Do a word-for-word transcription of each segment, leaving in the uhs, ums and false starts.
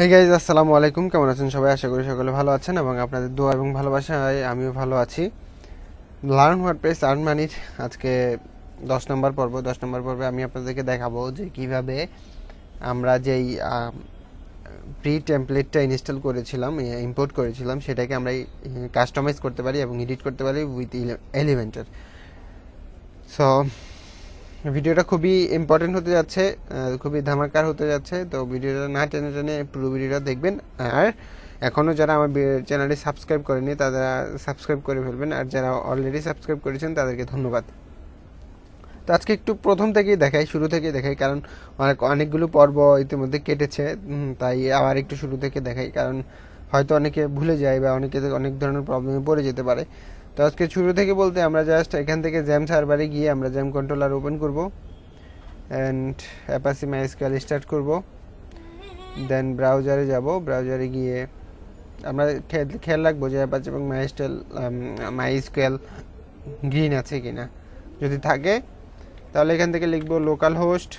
Hey guys, আসসালামু আলাইকুম। কেমন আছেন সবাই? আশা করি সকলে ভালো আছেন এবং আপনাদের দোয়া এবং ভালোবাসায় আমিও ভালো আছি। লার্ন ওয়ার্ডপ্রেস আর্ন মানির আজকে দশ নম্বর পর্ব। দশ নম্বর পর্বে আমি আপনাদেরকে দেখাবো যে কিভাবে আমরা যেই প্রি টেমপ্লেটটা ইনস্টল করেছিলাম, ইম্পোর্ট করেছিলাম, সেটাকে আমরা কাস্টমাইজ করতে পারি এবং এডিট করতে পারি উইথ এলিমেন্টার। সো ভিডিওটা খুবই ইম্পর্টেন্ট হতে যাচ্ছে, খুবই ধামাকার হতে যাচ্ছে। তো ভিডিওটা না টেনে টেনে পুরো ভিডিওটা দেখবেন। আর এখনও যারা আমার চ্যানেলটি সাবস্ক্রাইব করেনি তারা সাবস্ক্রাইব করে ফেলবেন, আর যারা অলরেডি সাবস্ক্রাইব করেছেন তাদেরকে ধন্যবাদ। তো আজকে একটু প্রথম থেকেই দেখাই, শুরু থেকেই দেখাই, কারণ অনেক অনেকগুলো পর্ব ইতিমধ্যে কেটেছে, তাই আবার একটু শুরু থেকে দেখাই, কারণ হয়তো অনেকে ভুলে যায় বা অনেকে অনেক ধরনের প্রবলেমে পড়ে যেতে পারে। তো আজকে শুরু থেকে বলতে আমরা জাস্ট এখান থেকে জ্যাম সার্ভারে গিয়ে আমরা জ্যাম কন্ট্রোলার ওপেন করব অ্যান্ড অ্যাপাচি মাইস্কুয়েল স্টার্ট করব। দেন ব্রাউজারে যাব, ব্রাউজারে গিয়ে আমরা খেয়াল রাখবো যে অ্যাপাচি এবং মাইস্কুয়েল মাইস্কুয়েল গ্রিন আছে কিনা। যদি থাকে তাহলে এখান থেকে লিখবো localhost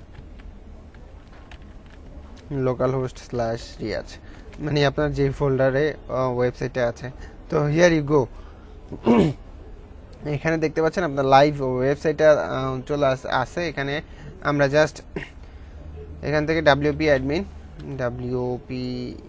localhost slash Riaz, মানে আপনার যে ফোল্ডারে ওয়েবসাইটে আছে। তো হিয়ার ইউ গো, এখানে দেখতে পাচ্ছেন আপনার লাইভ ওয়েবসাইটটা চলে আসে। এখানে আমরা জাস্ট এখান থেকে W P admin W P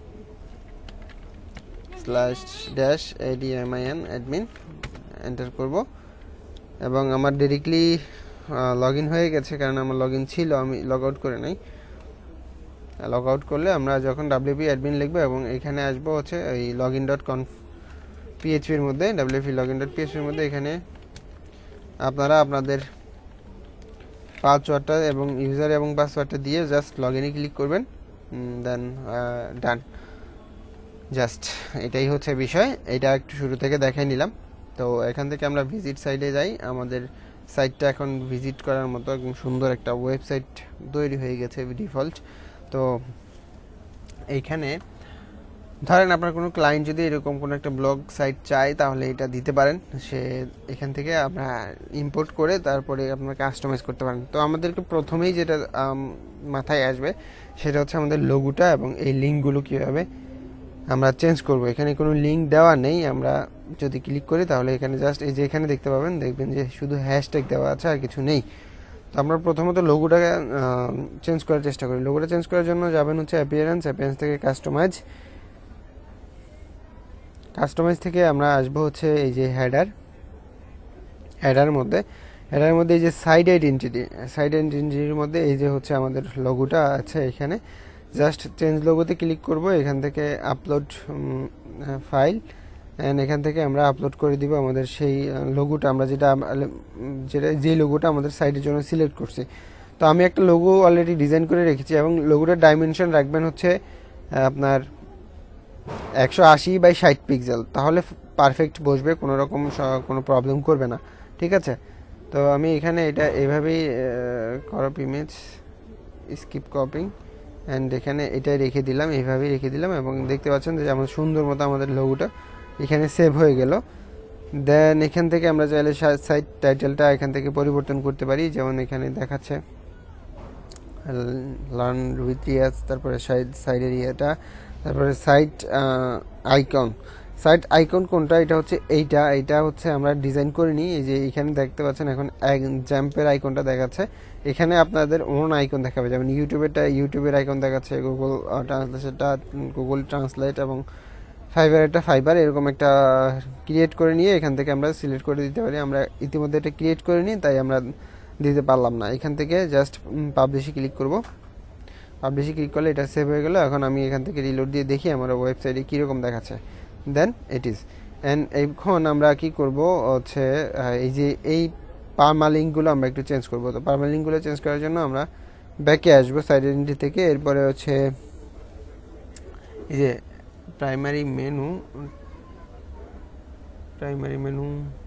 slash dash A D M I N admin enter করব এবং আমার ডিরেক্টলি লগ ইন হয়ে গেছে, কারণ আমার লগ ইন ছিল, আমি লগ আউট করে নাই। লগ আউট করলে আমরা যখন ডাব্লিউপি অ্যাডমিন লিখবো এবং এখানে আসবো হচ্ছে এই লগ ইন ডট কনফ পিএইচপির মধ্যে, ডাব্লিউপি লগ ইন ডট পিএইচপির মধ্যে এখানে আপনারা আপনাদের পাসওয়ার্ডটা এবং ইউজার এবং পাসওয়ার্ডটা দিয়ে জাস্ট লগ ইনে ক্লিক করবেন, দেন ডান। জাস্ট এটাই হচ্ছে বিষয়। এটা একটু শুরু থেকে দেখাই নিলাম। তো এখান থেকে আমরা ভিজিট সাইটে যাই। আমাদের সাইটটা এখন ভিজিট করার মতো একদম সুন্দর একটা ওয়েবসাইট তৈরি হয়ে গেছে ডিফল্ট। তো এইখানে ধরেন আপনার কোনো ক্লায়েন্ট যদি এরকম কোনো একটা ব্লগ সাইট চায় তাহলে এটা দিতে পারেন, সে এখান থেকে আমরা ইম্পোর্ট করে তারপরে আপনার কাস্টমাইজ করতে পারেন। তো আমাদেরকে প্রথমেই যেটা মাথায় আসবে সেটা হচ্ছে আমাদের লোগোটা এবং এই লিঙ্কগুলো কীভাবে আমরা চেঞ্জ করব। এখানে কোনো লিঙ্ক দেওয়া নেই। আমরা যদি ক্লিক করি তাহলে এখানে জাস্ট এই যে এখানে দেখতে পাবেন, দেখবেন যে শুধু হ্যাশট্যাগ দেওয়া আছে, আর কিছু নেই। তো আমরা প্রথমত লোগোটাকে চেঞ্জ করার চেষ্টা করি। লোগোটা চেঞ্জ করার জন্য যাবেন হচ্ছে অ্যাপিয়ারেন্স, অ্যাপিয়ারেন্স থেকে কাস্টমাইজ, কাস্টমাইজ থেকে আমরা আসবো হচ্ছে এই যে হেডার, হেডার মধ্যে হেডার মধ্যে এই যে সাইড আইডেন্টিটি, সাইড আইডেন্টিটির মধ্যে এই যে হচ্ছে আমাদের লোগোটা আছে, এখানে জাস্ট চেঞ্জ লোগোতে ক্লিক করব। এখান থেকে আপলোড ফাইল, অ্যান্ড এখান থেকে আমরা আপলোড করে দিব আমাদের সেই লোগোটা, আমরা যেটা যেটা যে লোগোটা আমাদের সাইটের জন্য সিলেক্ট করছি। তো আমি একটা লোগো অলরেডি ডিজাইন করে রেখেছি এবং লোগোটার ডাইমেনশন রাখবেন হচ্ছে আপনার একশো আশি বাই ষাট পিক্সেল, তাহলে পারফেক্ট বসবে, কোনো রকম কোনো প্রবলেম করবে না। ঠিক আছে। তো আমি এখানে এটা এভাবেই crop image skip cropping and এখানে এটাই রেখে দিলাম, এইভাবেই রেখে দিলাম এবং দেখতে পাচ্ছেন যে আমাদের সুন্দর মতো আমাদের লোগোটা এখানে সেভ হয়ে গেল। দেন এখান থেকে আমরা চাইলে সাইট টাইটেলটা এখান থেকে পরিবর্তন করতে পারি, যেমন এখানে দেখাচ্ছে লার্ন উইথ রিয়াজ, তারপরে সাইড সাইডের ইয়েটা, তারপরে সাইট আইকন। সাইট আইকন কোনটা? এটা হচ্ছে এইটা, এইটা হচ্ছে আমরা ডিজাইন করে নিই। এই যে এখানে দেখতে পাচ্ছেন এখন জ্যাম্পের আইকনটা দেখাচ্ছে, এখানে আপনাদের ওন আইকন দেখাবে, যেমন ইউটিউবেরটা ইউটিউবের আইকন দেখাচ্ছে, গুগল ট্রান্সলেশনটা গুগল ট্রান্সলেট এবং ফাইবারেরটা ফাইবার, এরকম একটা ক্রিয়েট করে নিয়ে এখান থেকে আমরা সিলেক্ট করে দিতে পারি। আমরা ইতিমধ্যে এটা ক্রিয়েট করে নিই, তাই আমরা দিতে পারলাম না। এখান থেকে জাস্ট পাবলিশে ক্লিক করব, পাবলিশে ক্লিক করলে এটা সেভ হয়ে গেল। এখন আমি এখান থেকে রিলোড দিয়ে দেখি আমার ওয়েবসাইটে কীরকম দেখাচ্ছে। দেন ইট ইজ অ্যান্ড এখন আমরা কি করব হচ্ছে এই যে এই পারমালিঙ্কগুলো আমরা একটু চেঞ্জ করব। তো পারমালিঙ্কগুলো চেঞ্জ করার জন্য আমরা ব্যাকে আসবো সাইড আইডেন্টিটি থেকে, এরপরে হচ্ছে এই যে প্রাইমারি মেনু, প্রাইমারি মেনু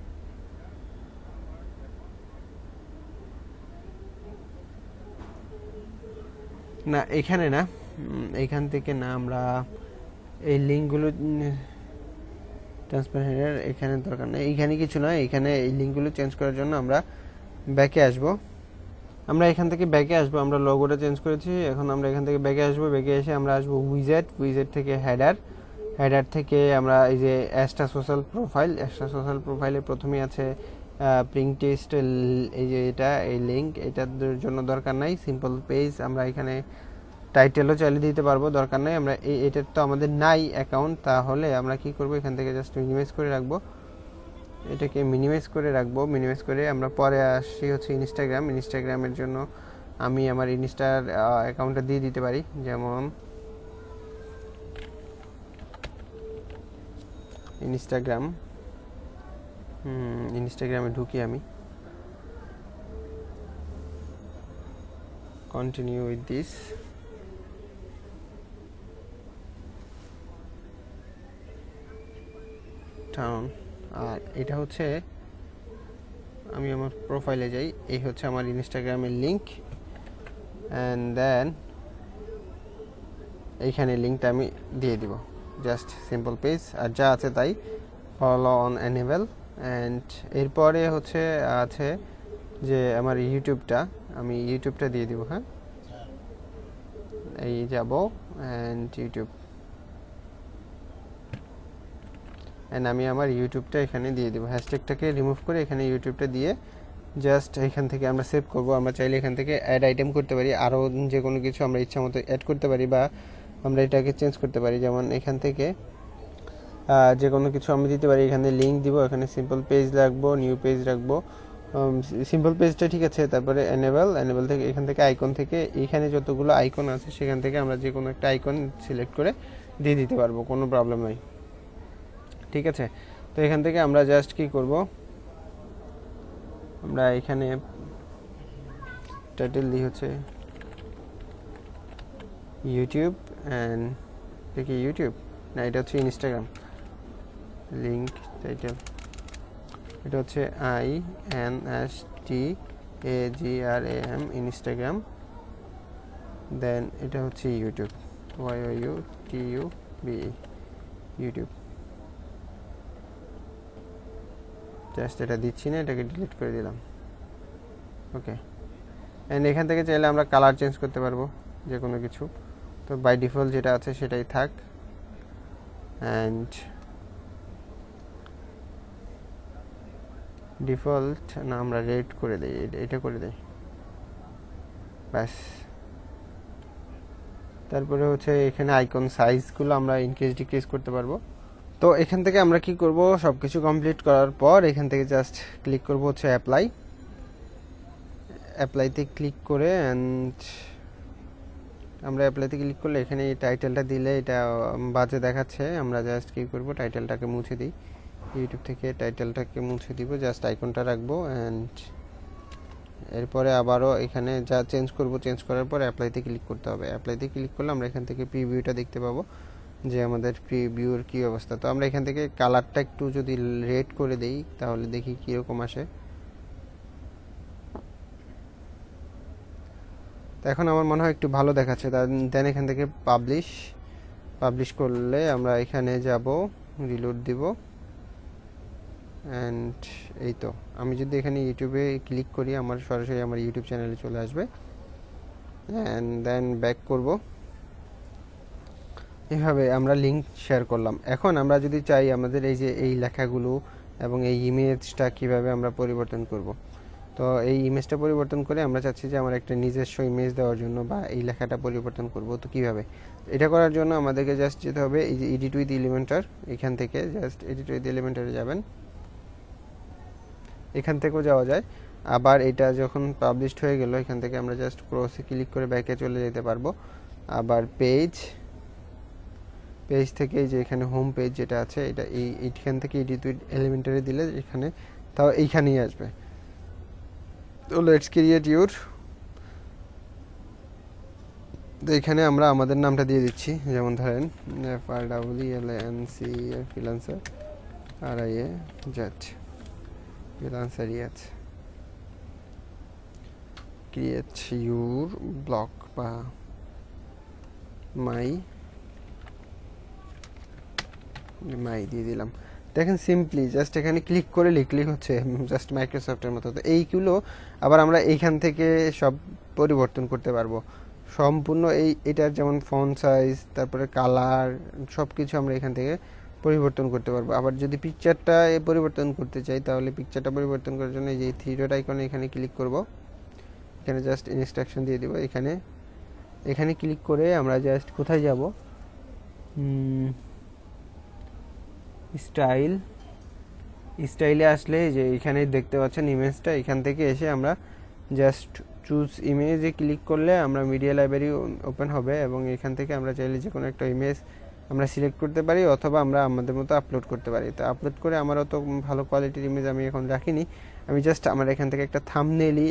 না, এখানে না, এখান থেকে না, আমরা এই লিঙ্কগুলো ট্রান্সপারেন্ট হেডার এখানে দরকার নেই, এইখানে কিছু না। এখানে এই লিঙ্কগুলো চেঞ্জ করার জন্য আমরা ব্যাকে আসব, আমরা এখান থেকে ব্যাকে আসবো, আমরা লোগোটা চেঞ্জ করেছি, এখন আমরা এখান থেকে ব্যাকে আসবো, ব্যাকে এসে আমরা আসবো উইজেট, উইজেট থেকে হেডার, হেডার থেকে আমরা এই যে extra social profile, extra social প্রোফাইলে প্রথমেই আছে প্রিন্ট টেস্ট, এই যে এটা এই লিঙ্ক, এটার জন্য দরকার নাই। সিম্পল পেজ, আমরা এখানে টাইটেলও চালিয়ে দিতে পারবো, দরকার নাই। আমরা এই এটার তো আমাদের নাই অ্যাকাউন্ট, তাহলে আমরা কি করব, এখান থেকে জাস্ট মিনিমাইজ করে রাখবো, এটাকে মিনিমাইজ করে রাখবো। মিনিমাইজ করে আমরা পরে আসি হচ্ছে ইনস্টাগ্রাম। ইনস্টাগ্রামের জন্য আমি আমার ইনস্টার অ্যাকাউন্টটা দিয়ে দিতে পারি, যেমন ইনস্টাগ্রাম, ইনস্টাগ্রামে ঢুকি আমি, কন্টিনিউ উইথ দিস, টাউন। আর এটা হচ্ছে আমি আমার প্রোফাইলে যাই, এই হচ্ছে আমার ইনস্টাগ্রামের লিঙ্ক, অ্যান্ড দেন এইখানে লিঙ্কটা আমি দিয়ে দিব, জাস্ট সিম্পল পেজ, আর যা আছে তাই, ফলো অন এনেবল। অ্যান্ড এরপরে হচ্ছে আছে যে আমার ইউটিউবটা, আমি ইউটিউবটা দিয়ে দিব। হ্যাঁ, এই যাব অ্যান্ড ইউটিউব, অ্যান্ড আমি আমার ইউটিউবটা এখানে দিয়ে দিব, হ্যাশট্যাগটাকে রিমুভ করে এখানে ইউটিউবটা দিয়ে জাস্ট এখান থেকে আমরা সেভ করব। আমরা চাইলে এখান থেকে অ্যাড আইটেম করতে পারি, আরও যে কোনো কিছু আমরা ইচ্ছা মতো অ্যাড করতে পারি, বা আমরা এটাকে চেঞ্জ করতে পারি। যেমন এখান থেকে যে কোনো কিছু আমি দিতে পারি, এখানে লিঙ্ক দিব, এখানে সিম্পল পেজ রাখবো, নিউ পেজ রাখবো, সিম্পল পেজটা ঠিক আছে। তারপরে এনেবল, এনেবল থেকে এখান থেকে আইকন থেকে এইখানে যতগুলো আইকন আছে সেখান থেকে আমরা যে কোনো একটা আইকন সিলেক্ট করে দিয়ে দিতে পারবো, কোনো প্রবলেম নাই, ঠিক আছে। তো এখান থেকে আমরা জাস্ট কি করব, আমরা এখানে টাইটেল দিই হচ্ছে ইউটিউব, অ্যান্ড দেখি ইউটিউব না, এটা হচ্ছে ইনস্টাগ্রাম, লিঙ্ক টাইটেল এটা হচ্ছে I N S T A G R A M, Instagram, then এটা হচ্ছে YouTube, Y O U T U B, YouTube. Just এটা দিচ্ছি না, এটাকে ডিলিট করে দিলাম, ওকে। অ্যান্ড এখান থেকে চাইলে আমরা কালার চেঞ্জ করতে পারবো যে কোনো কিছু, তো বাই ডিফল্ট যেটা আছে সেটাই থাক। অ্যান্ড ডিফল্ট না, আমরা রেড করে দিই, এটা করে দিই, ব্যাস। তারপরে হচ্ছে এখানে আইকন সাইজগুলো আমরা ইনক্রিজ ডিক্রিজ করতে পারবো। তো এখান থেকে আমরা কি করব, সব কিছু কমপ্লিট করার পর এখান থেকে জাস্ট ক্লিক করব হচ্ছে অ্যাপ্লাই, অ্যাপ্লাইতে ক্লিক করে, অ্যান্ড আমরা অ্যাপ্লাইতে ক্লিক করলে এখানে এই টাইটেলটা দিলে এটা বাজে দেখাচ্ছে, আমরা জাস্ট কী করব, টাইটেলটাকে মুছে দিই, ইউটিউব থেকে টাইটেলটাকে মুছে দিব, জাস্ট আইকনটা রাখবো, অ্যান্ড এরপরে আবারও এখানে যা চেঞ্জ করব, চেঞ্জ করার পর অ্যাপ্লাইতে ক্লিক করতে হবে। অ্যাপ্লাইতে ক্লিক করলে আমরা এখান থেকে প্রিভিউটা দেখতে পাবো যে আমাদের প্রিভিউর কী অবস্থা। তো আমরা এখান থেকে কালারটা একটু যদি রেড করে দেই তাহলে দেখি কীরকম আসে। তো এখন আমার মনে হয় একটু ভালো দেখাচ্ছে। দেন এখান থেকে পাবলিশ, পাবলিশ করলে আমরা এখানে যাব, রিলোড দিব, অ্যান্ড এই তো আমি যদি এখানে ইউটিউবে ক্লিক করি আমার সরাসরি আমার ইউটিউব চ্যানেলে চলে আসবে, অ্যান্ড দেন ব্যাক করব। এভাবে আমরা লিঙ্ক শেয়ার করলাম। এখন আমরা যদি চাই আমাদের এই যে এই লেখাগুলো এবং এই ইমেজটা কিভাবে আমরা পরিবর্তন করব, তো এই ইমেজটা পরিবর্তন করে আমরা চাচ্ছি যে আমার একটা নিজস্ব ইমেজ দেওয়ার জন্য বা এই লেখাটা পরিবর্তন করব, তো কিভাবে এটা করার জন্য আমাদেরকে জাস্ট যেতে হবে এই যে এডিট উইথ এলিমেন্টর, এখান থেকে জাস্ট এডিট উইথ এলিমেন্টরে যাবেন, এখান থেকেও যাওয়া যায়। আবার এটা যখন পাবলিশড হয়ে গেল এখান থেকে আমরা জাস্ট ক্রসে ক্লিক করে ব্যাকে চলে যেতে পারবো। আবার পেজ, পেজ থেকে যে এখানে হোম পেজ যেটা আছে এটা এই এইখান থেকে এডিট উইথ এলিমেন্টরে দিলে এখানে তাও এইখানেই আসবে। তো লেটস ক্রিয়েট ইউর, তো এখানে আমরা আমাদের নামটা দিয়ে দিচ্ছি, যেমন ধরেন F R double E L N C freelancer R I A Z freelancer ইয়াত, ক্রিয়েট ইউর ব্লগ বা মাই মাই দিয়ে দিলাম। দেখেন সিম্পলি জাস্ট এখানে ক্লিক করে লিখলেই হচ্ছে, জাস্ট মাইক্রোসফটের মতো। তো এইগুলো আবার আমরা এইখান থেকে সব পরিবর্তন করতে পারবো সম্পূর্ণ। এই এটার যেমন ফন্ট সাইজ, তারপরে কালার, সব কিছু আমরা এখান থেকে পরিবর্তন করতে পারবো। আবার যদি পিকচারটা পরিবর্তন করতে চাই, তাহলে পিকচারটা পরিবর্তন করার জন্য এই যে থ্রি ডট আইকনে এখানে ক্লিক করব, এখানে জাস্ট ইনস্ট্রাকশন দিয়ে দিব। এখানে এখানে ক্লিক করে আমরা জাস্ট কোথায় যাব, স্টাইল, স্টাইলে আসলে যে এখানে দেখতে পাচ্ছেন ইমেজটা, এখান থেকে এসে আমরা জাস্ট চুজ ইমেজে ক্লিক করলে আমরা মিডিয়া লাইব্রেরি ওপেন হবে, এবং এখান থেকে আমরা চাইলে যে কোনো একটা ইমেজ আমরা সিলেক্ট করতে পারি, অথবা আমরা আমাদের মতো আপলোড করতে পারি। তো আপলোড করে আমার অত ভালো কোয়ালিটির ইমেজ আমি এখন রাখিনি, আমি জাস্ট আমার এখান থেকে একটা থাম্বনেলই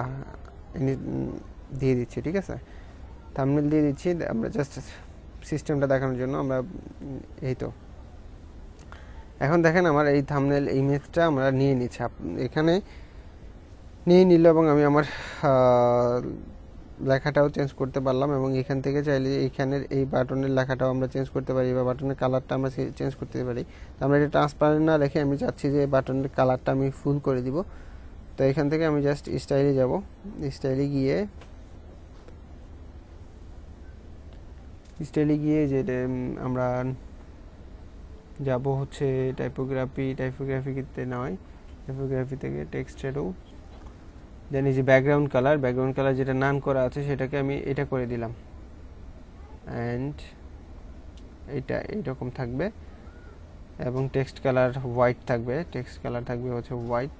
দিয়ে দিচ্ছি, ঠিক আছে? থাম্বনেল দিয়ে দিচ্ছি আমরা জাস্ট সিস্টেমটা দেখানোর জন্য। আমরা এই তো এখন দেখেন আমার এই থাম্বনেল ইমেজটা আমরা নিয়ে নিচ্ছি, এখানে নিয়ে নিল, এবং আমি আমার লেখাটাও চেঞ্জ করতে পারলাম, এবং এখান থেকে চাইলে এইখানের এই বাটনের লেখাটাও আমরা চেঞ্জ করতে পারি, বা বাটনের কালারটা আমরা চেঞ্জ করতে পারি। তো আমরা এটা ট্রান্সপারেন্ট না রেখে আমি চাচ্ছি যে বাটনের কালারটা আমি ফুল করে দিব। তো এখান থেকে আমি জাস্ট স্টাইলে যাব, স্টাইলে গিয়ে স্টাইলে গিয়ে যে আমরা যাব হচ্ছে টাইপোগ্রাফি, টাইপোগ্রাফিতে নয়, টাইপোগ্রাফি থেকে টেক্সট শ্যাডো, দেন এই যে ব্যাকগ্রাউন্ড কালার, ব্যাকগ্রাউন্ড কালার যেটা নান করা আছে সেটাকে আমি এটা করে দিলাম, অ্যান্ড এটা এইরকম থাকবে, এবং টেক্সট কালার হোয়াইট থাকবে, টেক্সট কালার থাকবে হচ্ছে হোয়াইট,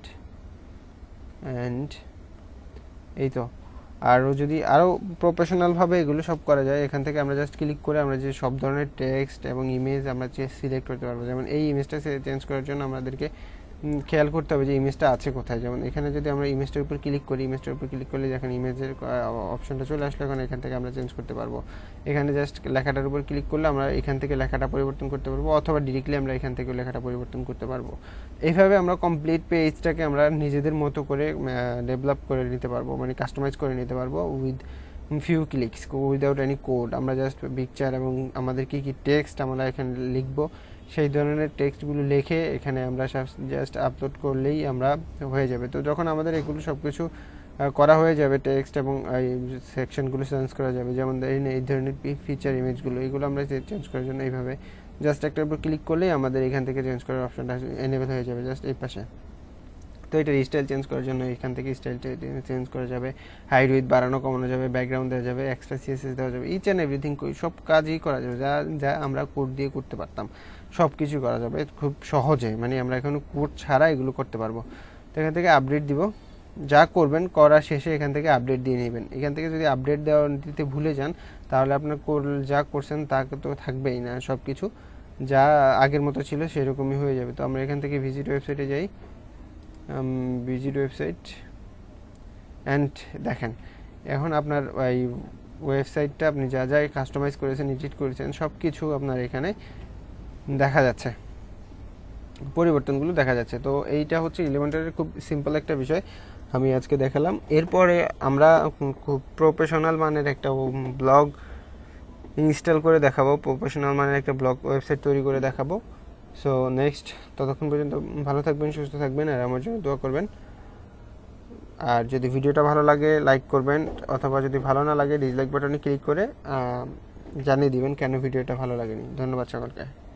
অ্যান্ড এই তো। আরও যদি আরও প্রফেশনালভাবে এগুলো সব করা যায়, এখান থেকে আমরা জাস্ট ক্লিক করে আমরা যে সব ধরনের টেক্সট এবং ইমেজ আমরা সিলেক্ট করতে পারবো। যেমন এই ইমেজটা চেঞ্জ করার জন্য আমাদেরকে খেয়াল করতে হবে যে ইমেজটা আছে কোথায়। যেমন এখানে যদি আমরা ইমেজটার উপর ক্লিক করি, ইমেজটার উপর ক্লিক করলে যখন ইমেজের অপশনটা চলে আসলে এখন এখান থেকে আমরা চেঞ্জ করতে পারবো। এখানে জাস্ট লেখাটার উপর ক্লিক করলে আমরা এখান থেকে লেখাটা পরিবর্তন করতে পারবো, অথবা ডিরেক্টলি আমরা এখান থেকে লেখাটা পরিবর্তন করতে পারবো। এইভাবে আমরা কমপ্লিট পেজটাকে আমরা নিজেদের মতো করে ডেভেলপ করে নিতে পারবো, মানে কাস্টমাইজ করে নিতে পারবো with few clicks, without any code. আমরা জাস্ট পিকচার এবং আমাদের কী কী টেক্সট আমরা এখানে লিখবো, সেই ধরনের টেক্সটগুলো লিখে এখানে আমরা জাস্ট আপলোড করলেই আমরা হয়ে যাবে। তো যখন আমাদের এগুলো সব কিছু করা হয়ে যাবে, টেক্সট এবং এই সেকশনগুলো চেঞ্জ করা যাবে, যেমন এই ধরনের ফিচার ইমেজগুলো, এগুলো আমরা চেঞ্জ করার জন্য এইভাবে জাস্ট একটার উপর ক্লিক করলেই আমাদের এখান থেকে চেঞ্জ করার অপশনটা এনেবল হয়ে যাবে জাস্ট এই পাশে। তো এটা স্টাইল চেঞ্জ করার জন্য এখান থেকে স্টাইলটা চেঞ্জ করা যাবে, হাইট উইথ বাড়ানো কমানো যাবে, ব্যাকগ্রাউন্ড দেওয়া যাবে, এক্সট্রা সিএসএস দেওয়া যাবে, ইচ অ্যান্ড এভরিথিং সব কাজই করা যাবে, যা যা আমরা কোড দিয়ে করতে পারতাম সব কিছু করা যাবে খুব সহজে। মানে আমরা এখন কোড ছাড়া এগুলো করতে পারবো। তো এখান থেকে আপডেট দিব, যা করবেন করা শেষে এখান থেকে আপডেট দিয়ে নেবেন। এখান থেকে যদি আপডেট দেওয়া দিতে ভুলে যান, তাহলে আপনার যা করছেন তা তো থাকবেই না, সব কিছু যা আগের মতো ছিল সেরকমই হয়ে যাবে। তো আমরা এখান থেকে ভিজিট ওয়েবসাইটে যাই, ভিজিট ওয়েবসাইট, অ্যান্ড দেখেন এখন আপনার এই ওয়েবসাইটটা আপনি যা যা কাস্টমাইজ করেছেন, এডিট করেছেন, সব কিছু আপনার এখানে দেখা যাচ্ছে, পরিবর্তনগুলো দেখা যাচ্ছে। তো এইটা হচ্ছে ইলেভেন্টারের খুব সিম্পল একটা বিষয় আমি আজকে দেখালাম। এরপরে আমরা খুব প্রফেশনাল মানের একটা ব্লগ ইনস্টল করে দেখাবো, প্রফেশনাল মানের একটা ব্লগ ওয়েবসাইট তৈরি করে দেখাবো। সো নেক্সট, ততক্ষণ পর্যন্ত ভালো থাকবেন, সুস্থ থাকবেন, আর আমার জন্য দোয়া করবেন। আর যদি ভিডিওটা ভালো লাগে লাইক করবেন, অথবা যদি ভালো না লাগে ডিসলাইক বাটনে ক্লিক করে জানিয়ে দিবেন কেন ভিডিওটা ভালো লাগেনি। ধন্যবাদ সকলকে।